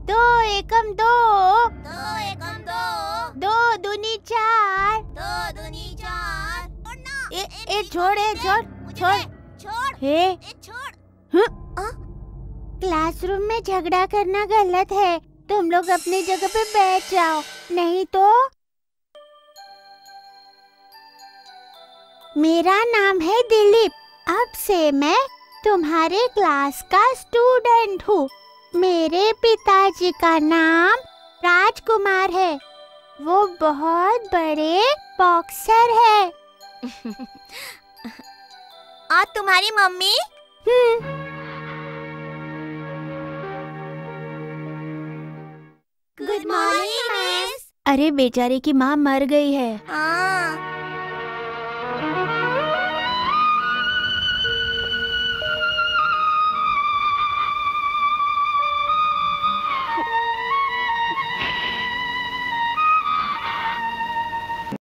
दो एकम दो, दो एकम दो, दो दूनी चार, दो दूनी चार। छोड़ छोड़ छोड़, हे छोड़। क्लासरूम में झगड़ा करना गलत है। तुम लोग अपनी जगह पे बैठ जाओ, नहीं तो। मेरा नाम है दिलीप। अब से मैं तुम्हारे क्लास का स्टूडेंट हूँ। मेरे पिताजी का नाम राजकुमार है। वो बहुत बड़े बॉक्सर है। और तुम्हारी मम्मी? Good morning miss. अरे बेचारे की माँ मर गई है। हाँ।